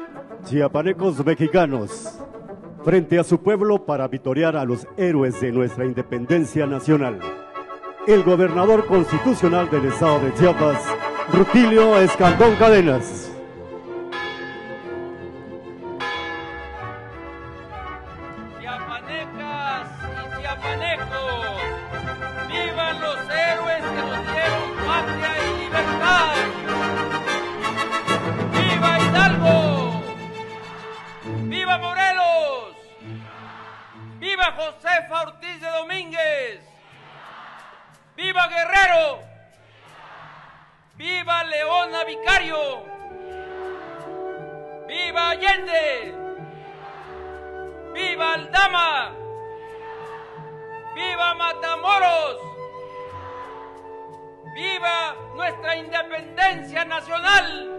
Chiapanecos mexicanos, frente a su pueblo para vitorear a los héroes de nuestra independencia nacional. El gobernador constitucional del estado de Chiapas, Rutilio Escandón Cadenas. Chiapanecas y chiapanecos, vivan los héroes que nos dieron patria y libertad. ¡Viva Hidalgo! ¡Viva Morelos! ¡Viva Josefa Ortiz de Domínguez! ¡Viva Guerrero! ¡Viva Leona Vicario! ¡Viva Allende! ¡Viva Aldama! ¡Viva Matamoros! ¡Viva nuestra independencia nacional!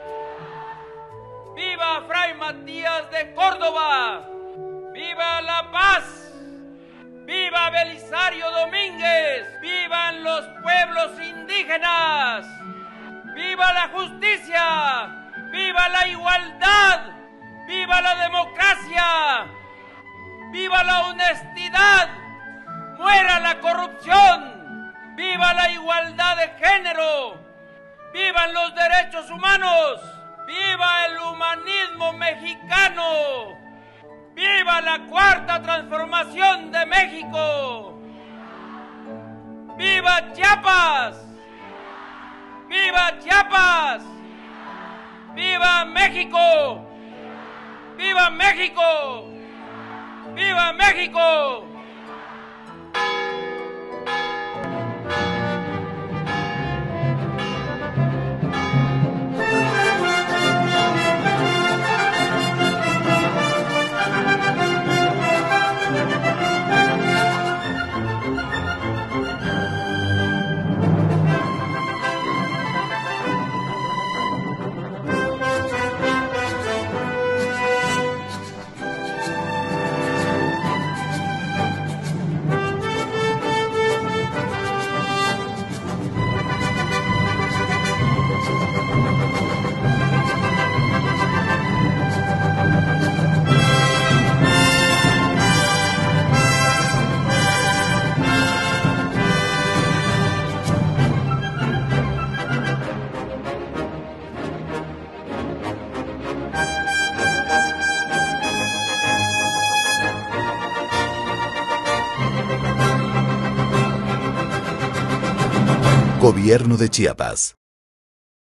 ¡Viva Fray Matías de Córdoba! ¡Viva La Paz! ¡Viva Belisario Domínguez! ¡Vivan los pueblos indígenas! ¡Viva la justicia! ¡Viva la igualdad! ¡Viva la democracia! ¡Viva la honestidad! ¡Muera la corrupción! ¡Viva la igualdad de género! ¡Vivan los derechos humanos! ¡Viva el humanismo mexicano! ¡Viva la cuarta transformación de México! ¡Viva Chiapas! ¡Viva Chiapas! ¡Viva México! ¡Viva México! ¡Viva México! Gobierno de Chiapas.